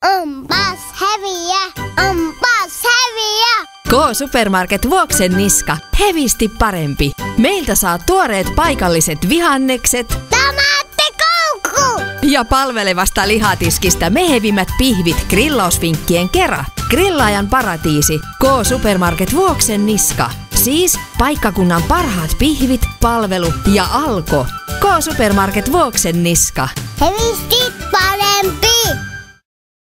Onpas heviä, onpas heviä. K-Supermarket Vuoksen niska. Hevisti parempi. Meiltä saa tuoreet paikalliset vihannekset. Tomaattikoukku! Ja palvelevasta lihatiskistä mehevimmät pihvit grillausvinkkien kera. Grillaajan paratiisi. K-Supermarket Vuoksen niska. Siis paikkakunnan parhaat pihvit, palvelu ja Alko. K-Supermarket Vuoksen niska. Hevisti parempi.